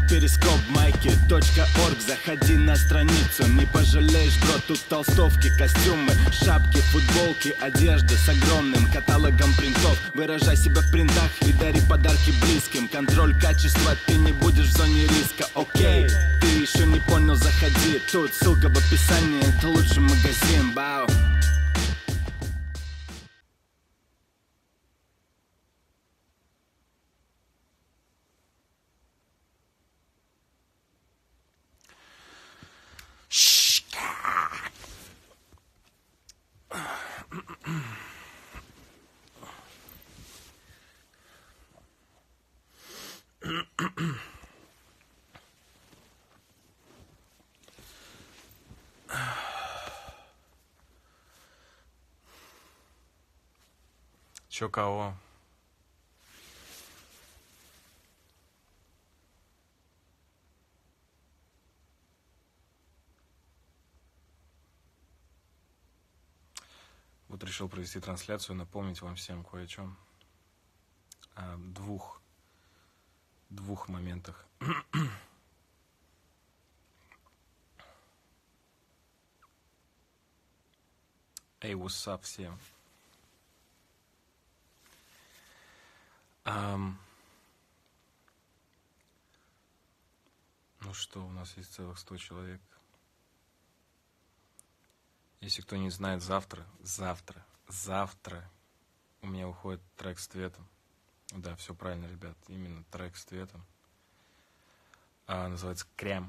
Перископ майки.орг. Заходи на страницу, не пожалеешь, бро. Тут толстовки, костюмы, шапки, футболки, одежда с огромным каталогом принтов. Выражай себя в принтах и дари подарки близким. Контроль качества, ты не будешь в зоне риска. Окей, ты еще не понял, заходи. Тут ссылка в описании, это лучший магазин. Бау. Чё кого? Вот решил провести трансляцию, напомнить вам всем кое о чем. О двух моментах. Эй, what's up всем? Ну что, у нас есть целых 100 человек. Если кто не знает, завтра у меня выходит трек с Тветом. Да, все правильно, ребят, именно трек с Тветом. Называется «Крем».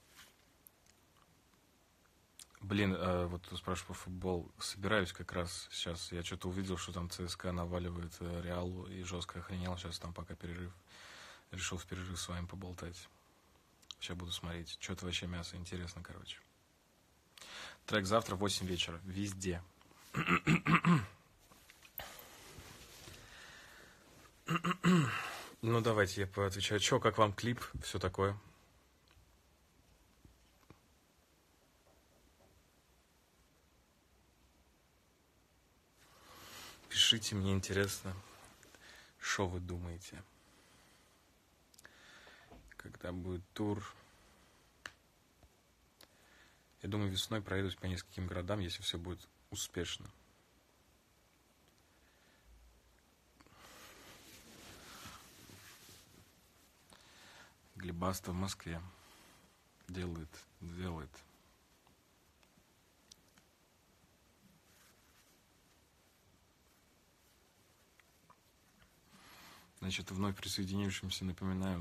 Блин, вот ты спрашиваешь по футбол. Собираюсь как раз сейчас. Я что-то увидел, что там ЦСКА наваливает Реалу и жестко охренел. Сейчас там пока перерыв. Решил в перерыв с вами поболтать. Сейчас буду смотреть. Что-то вообще мясо. Интересно, короче. Трек завтра в 8 вечера. Везде. Ну, давайте я поотвечаю. Чё, как вам клип? Все такое. Пишите, мне интересно, что вы думаете. Когда будет тур. Я думаю, весной проедусь по нескольким городам, если все будет успешно. Глебаста в Москве делает. Значит, вновь присоединившимся напоминаю,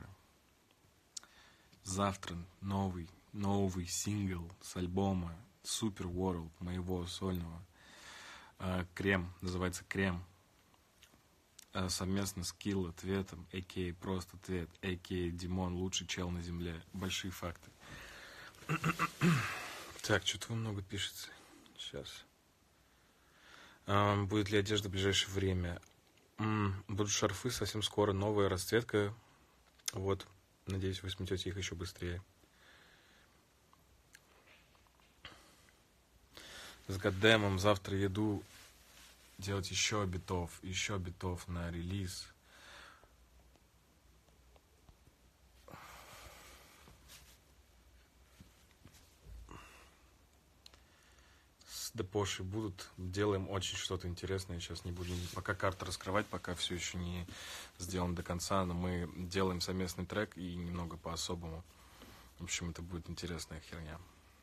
завтра новый сингл с альбома Super World, моего сольного. Крем, называется «Крем». Совместно с Килла, Тветом, а.к.а. просто Твет, а.к.а. Димон, лучший чел на земле. Большие факты. Так, что-то вы много пишете. Сейчас. Будет ли одежда в ближайшее время? Будут шарфы совсем скоро. Новая расцветка. Вот. Надеюсь, вы сметете их еще быстрее. С Гаддемом завтра еду делать еще битов на релиз. С Депошей будут. Делаем очень что-то интересное. Сейчас не буду пока карты раскрывать, пока все еще не сделано до конца. Но мы делаем совместный трек и немного по-особому. В общем, это будет интересная херня.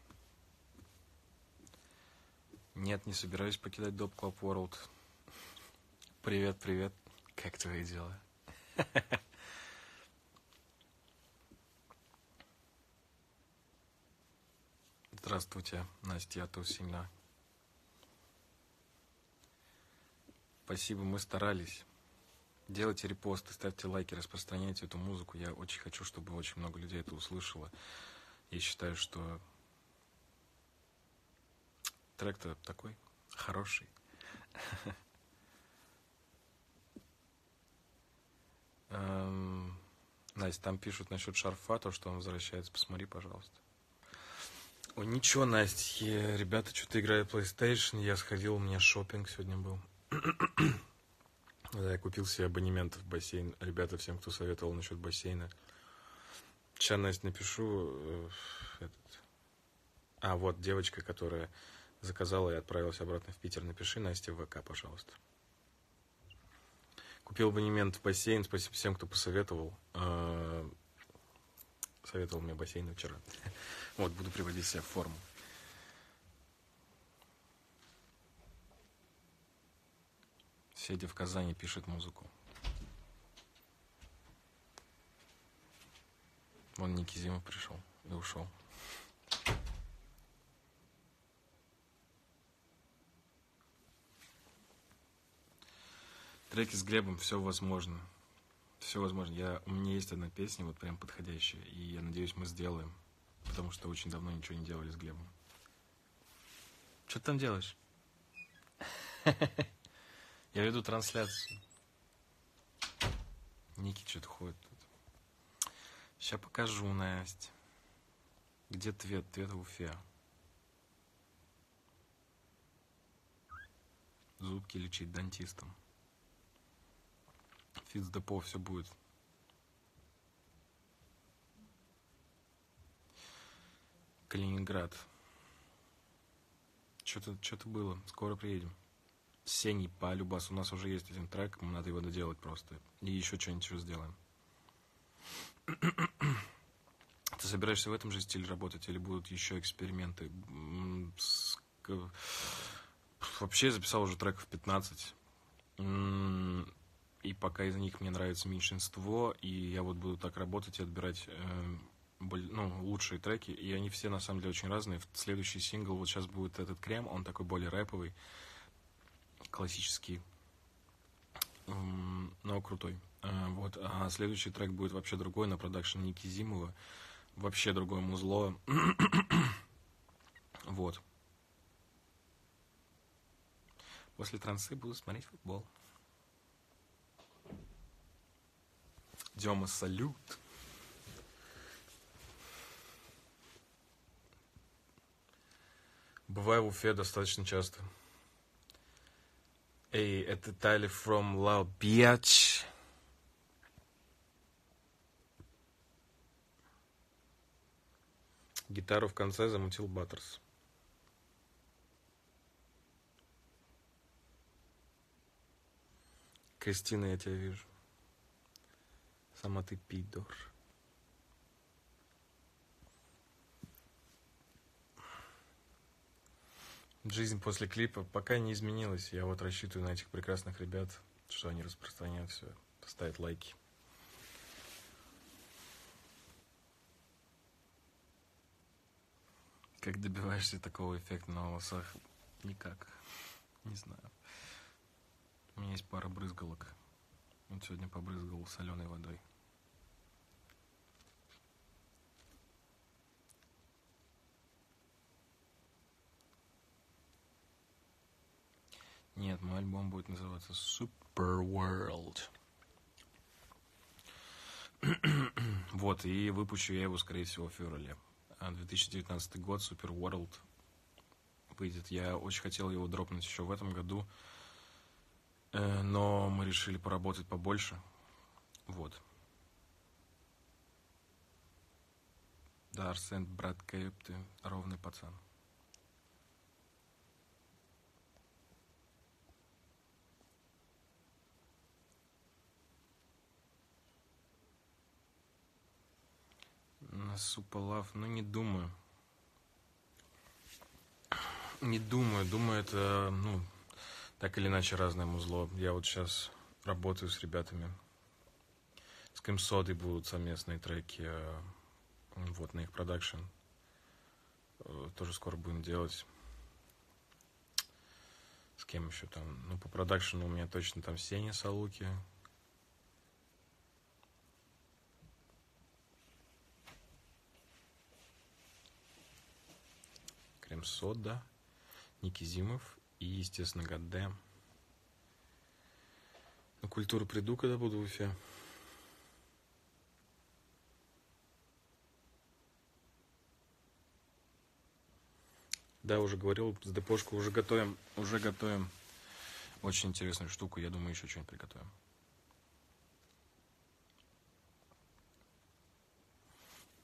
Нет, не собираюсь покидать Dope Club World. Привет. Как твои дела? Здравствуйте, Настя, я тут сильна. Спасибо, мы старались. Делайте репосты, ставьте лайки, распространяйте эту музыку. Я очень хочу, чтобы очень много людей это услышало. Я считаю, что трек-то такой хороший. Настя, там пишут насчет шарфа, то, что он возвращается. Посмотри, пожалуйста. Ой, ничего, Настя, ребята что-то играют в PlayStation. Я сходил, у меня шопинг сегодня был. Да, я купил себе абонемент в бассейн. Ребята, всем, кто советовал насчет бассейна. Сейчас, Настя, напишу этот. Вот девочка, которая заказала и отправилась обратно в Питер. Напиши Насте в ВК, пожалуйста. Купил абонемент в бассейн. Спасибо всем, кто посоветовал. Советовал мне бассейн вчера. Вот, буду приводить себя в форму. Федя в Казани пишет музыку. Вон Никизимов пришел и ушел. Треки с Глебом, все возможно. Все возможно. У меня есть одна песня, вот прям подходящая. И я надеюсь, мы сделаем. Потому что очень давно ничего не делали с Глебом. Что ты там делаешь? Я веду трансляцию. Ники что-то ходит тут. Сейчас покажу, Настя. Где Твет? Твет в Уфе. Зубки лечить дантистом. Фицдепо, все будет. Калининград. Что-то было. Скоро приедем. Сений по Любас. У нас уже есть один трек. Надо его доделать просто. И еще что-нибудь сделаем. Ты собираешься в этом же стиле работать? Или будут еще эксперименты? Вообще я записал уже треков 15. И пока из них мне нравится меньшинство, и я вот буду так работать и отбирать лучшие треки, и они все на самом деле очень разные. Следующий сингл, вот сейчас будет этот Крем, он такой более рэповый, классический, но крутой. Вот, а следующий трек будет вообще другой, на продакшн Никизимова, вообще другое музло. Вот. После трансы буду смотреть футбол. Дема, салют. Бываю в Уфе достаточно часто. Эй, это Тайли from Loud Beach. Гитару в конце замутил Баттерс. Кристина, я тебя вижу. Сама ты пидор. Жизнь после клипа пока не изменилась. Я вот рассчитываю на этих прекрасных ребят, что они распространяют все, ставят лайки. Как добиваешься такого эффекта на волосах? Никак. Не знаю. У меня есть пара брызгалок. Вот сегодня побрызгал соленой водой. Нет, мой альбом будет называться Super World. Вот, и выпущу я его, скорее всего, в феврале. 2019 год, Super World выйдет. Я очень хотел его дропнуть еще в этом году, но мы решили поработать побольше. Вот. Да, Арсен, брат Кейп, ты ровный пацан. На Супалав, не думаю. Думаю, это, так или иначе разное музло. Я вот сейчас работаю с ребятами. С Кэмсодой будут совместные треки, вот, на их продакшн. Тоже скоро будем делать. С кем еще там? По продакшну у меня точно там Сеня Салуки. Крем-сода, Никизимов и, естественно, Гаддем. На культуру приду, когда буду в Уфе. Да, уже говорил, с депошку уже готовим. Очень интересную штуку, я думаю, еще что-нибудь приготовим.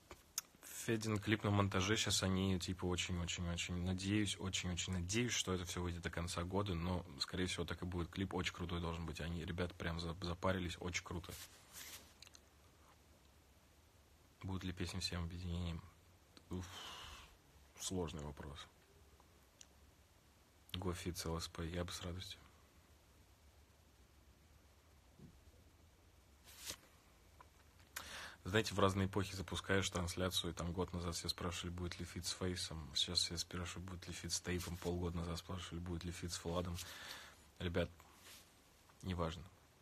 Федин клип на монтаже, сейчас они, типа, очень-очень-очень надеюсь, очень-очень надеюсь, что это все выйдет до конца года, но, скорее всего, так и будет. Клип очень крутой должен быть, они, ребята, прям запарились, очень круто. Будут ли песни всем объединением? Уф, сложный вопрос. Гофит с ЛСП, я бы с радостью. Знаете, в разные эпохи запускаешь трансляцию, и там год назад все спрашивали, будет ли фит с Фейсом, сейчас все спрашивают, будет ли фит с Тейпом, полгода назад спрашивали, будет ли фит с Владом. Ребят, неважно.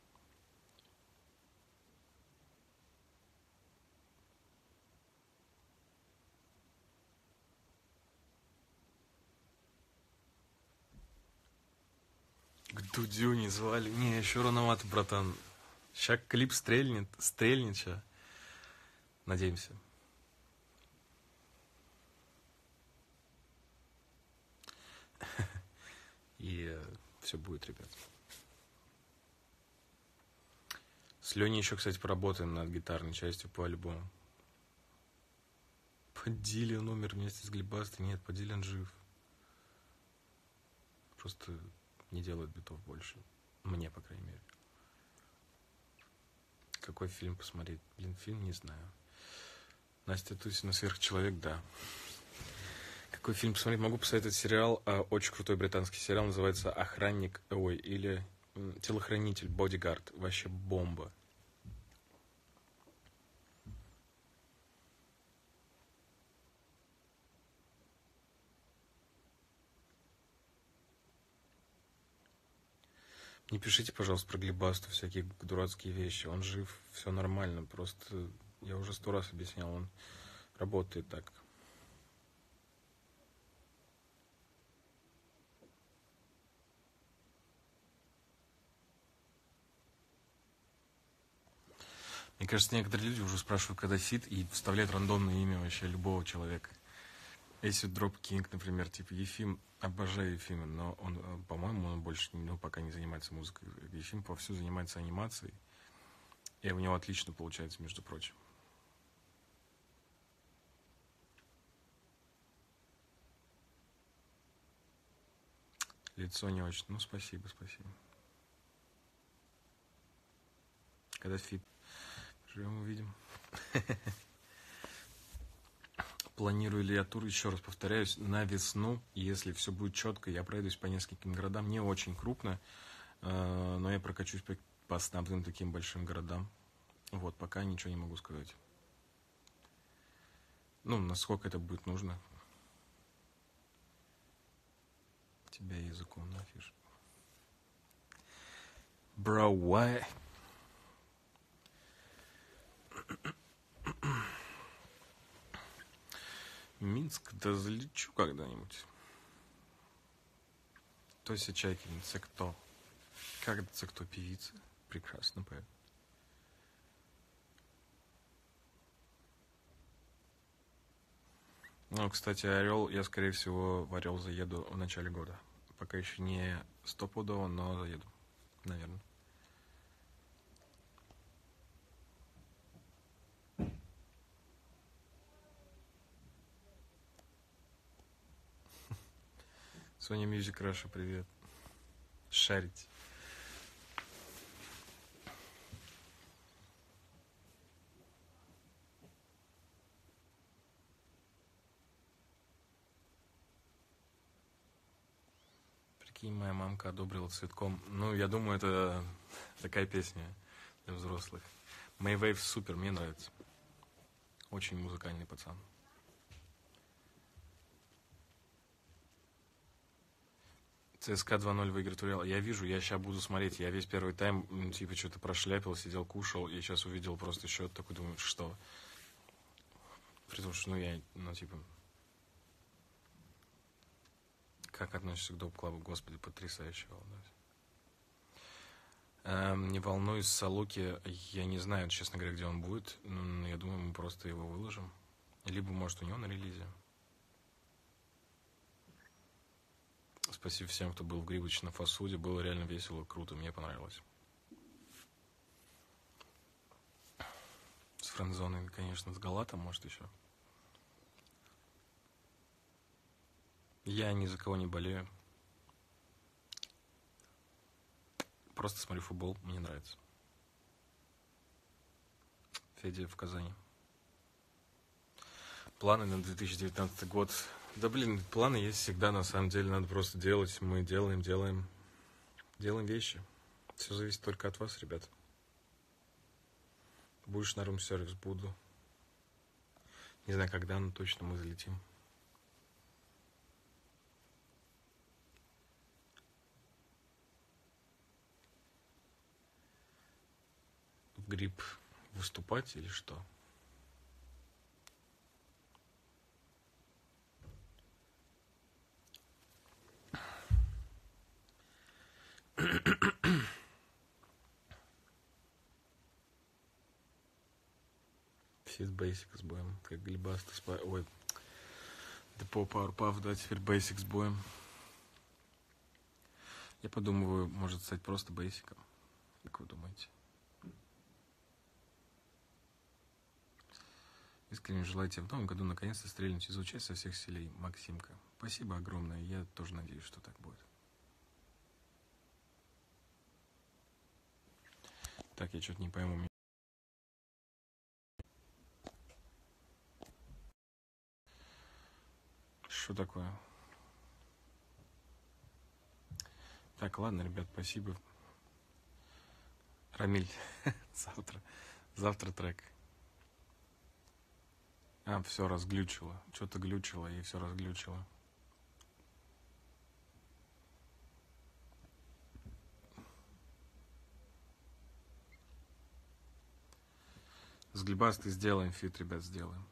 К Дудю не звали. Не, еще рановато, братан. Сейчас клип стрельнет ща. Надеемся. И все будет, ребят. С Леней еще, кстати, поработаем над гитарной частью по альбому. Подилиан умер вместе с Глебастой. Нет, Подилиан жив. Просто не делает битов больше. Мне, по крайней мере. Какой фильм посмотреть? Блин, фильм не знаю. Настя Тусина «Сверхчеловек», да. Какой фильм посмотреть? Могу посоветовать сериал, очень крутой британский сериал, называется «Охранник», или «Телохранитель», «Бодигард». Вообще бомба. Не пишите, пожалуйста, про Глебасту всякие дурацкие вещи. Он жив, все нормально. Просто я уже 100 раз объяснял, он работает так. Мне кажется, некоторые люди уже спрашивают, когда фит, и вставляют рандомное имя вообще любого человека. Acid Drop King, например, типа Ефим, обожаю Ефима, но он, по-моему, он больше пока не занимается музыкой. Ефим повсюду занимается анимацией, и у него отлично получается, между прочим. Лицо не очень. Ну, спасибо. Когда фит, живем увидим. Планирую ли я тур, еще раз повторяюсь, на весну, если все будет четко, я пройдусь по нескольким городам, не очень крупно, но я прокачусь по основным таким большим городам. Вот, пока ничего не могу сказать. Ну, насколько это будет нужно. Тебя языком нафиг. Bro, why? Минск, да залечу когда-нибудь. Тося Чайкин, це кто? Как це кто, певица? Прекрасно поет. Ну, кстати, Орел, я, скорее всего, в Орел заеду в начале года. Пока еще не стопудово, но заеду, наверное. Sony Music Russia, привет. Шарить. Прикинь, моя мамка одобрила цветком. Ну, я думаю, это такая песня для взрослых. Mayvave супер, мне нравится. Очень музыкальный пацан. ЦСКА 2-0 выиграет у Реала. Я вижу, я сейчас буду смотреть. Я весь первый тайм, типа, что-то прошляпил, сидел, кушал. И сейчас увидел просто счет такой, думаю, что? При том, что, типа... Как относишься к доп-клабу? Господи, потрясающе волнуюсь. Не волнуюсь, Салуки, я не знаю, честно говоря, где он будет. Но я думаю, мы просто его выложим. Либо, может, у него на релизе. Спасибо всем, кто был в Грибочном фастфуде. Было реально весело, круто, мне понравилось. С френдзоной, конечно, с Галатом, может, еще. Я ни за кого не болею. Просто смотрю футбол, мне нравится. Федя в Казани. Планы на 2019 год. Да блин, планы есть всегда, на самом деле, надо просто делать. Мы делаем вещи. Все зависит только от вас, ребят. Будешь на рум-сервис, буду. Не знаю, когда, но точно мы залетим. В грипп выступать или что? Фит Basic с боем. Как Глебастый с... Ой. Депо Powerpuff, да, теперь Basic с боем. Я подумываю, может стать просто Basic. Как вы думаете? Искренне желаю тебе в новом году наконец-то стрельнуть и звучать со всех селей. Максимка. Спасибо огромное. Я тоже надеюсь, что так будет. Так, я что-то не пойму. Что такое? Так, ладно, ребят, спасибо. Рамиль, завтра трек. Все разглючило. Что-то глючило и все разглючило. С Глебастой сделаем фит, ребят, сделаем.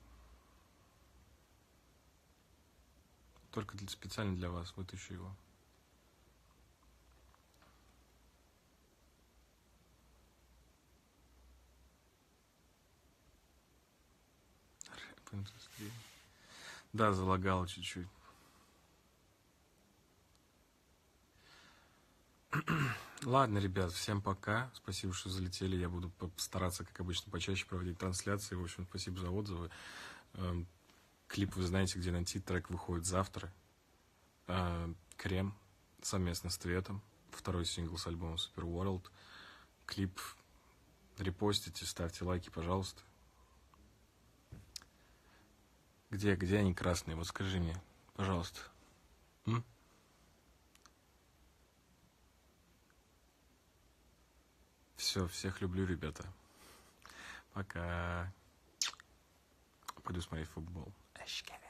Только специально для вас вытащу его. Да, залагало чуть-чуть. Ладно, ребят, всем пока. Спасибо, что залетели. Я буду стараться, как обычно, почаще проводить трансляции. В общем, спасибо за отзывы. Клип вы знаете, где найти. Трек выходит завтра. Крем совместно с Тветом. Второй сингл с альбома Super World. Клип репостите, ставьте лайки, пожалуйста. Где они красные? Вот скажи мне, пожалуйста. Все, всех люблю, ребята. Пока. Пойду смотреть футбол. Ашка.